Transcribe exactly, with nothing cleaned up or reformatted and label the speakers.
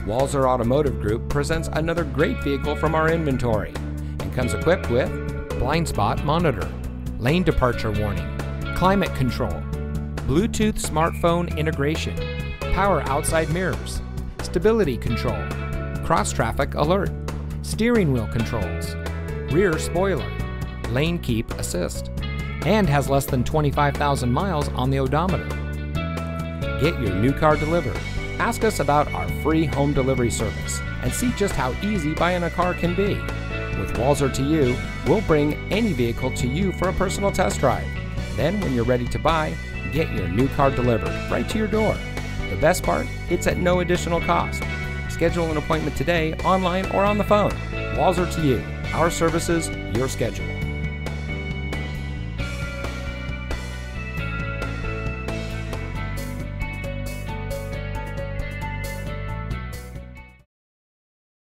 Speaker 1: Walser Automotive Group presents another great vehicle from our inventory and comes equipped with blind spot monitor, lane departure warning, climate control, Bluetooth smartphone integration, power outside mirrors, stability control, cross traffic alert, steering wheel controls, rear spoiler, lane keep assist, and has less than twenty-five thousand miles on the odometer. Get your new car delivered. Ask us about our free home delivery service and see just how easy buying a car can be. With Walser to You, we'll bring any vehicle to you for a personal test drive. Then, when you're ready to buy, get your new car delivered right to your door. The best part? It's at no additional cost. Schedule an appointment today, online or on the phone. Walser to You. Our services, your schedule.